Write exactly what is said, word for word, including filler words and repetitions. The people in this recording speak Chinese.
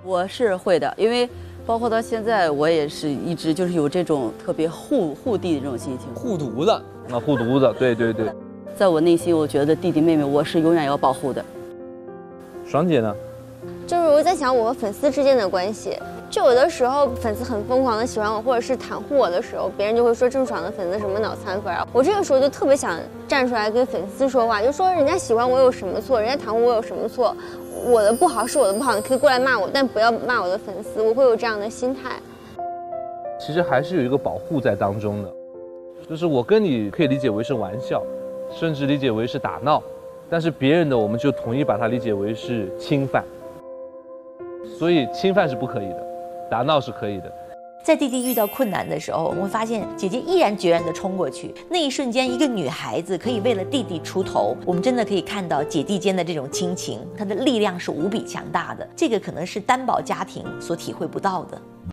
我是会的，因为包括到现在，我也是一直就是有这种特别护护弟的这种心情。 护犊子， 啊，护犊子，对对对。 在我内心，我觉得弟弟妹妹我是永远要保护的。 爽姐呢？ 就是我在想我和粉丝之间的关系，就有的时候粉丝很疯狂的喜欢我，或者是袒护我的时候，别人就会说郑爽的粉丝什么脑残粉啊。我这个时候就特别想站出来跟粉丝说话，就说人家喜欢我有什么错，人家袒护我有什么错，我的不好是我的不好，你可以过来骂我，但不要骂我的粉丝，我会有这样的心态。 其实还是有一个保护在当中的，就是我跟你可以理解为是玩笑，甚至理解为是打闹，但是别人的我们就统一把它理解为是侵犯。所以侵犯是不可以的，打闹是可以的。 在弟弟遇到困难的时候，我们会发现姐姐毅然决然地冲过去。那一瞬间，一个女孩子可以为了弟弟出头，我们真的可以看到姐弟间的这种亲情，她的力量是无比强大的。这个可能是单宝家庭所体会不到的。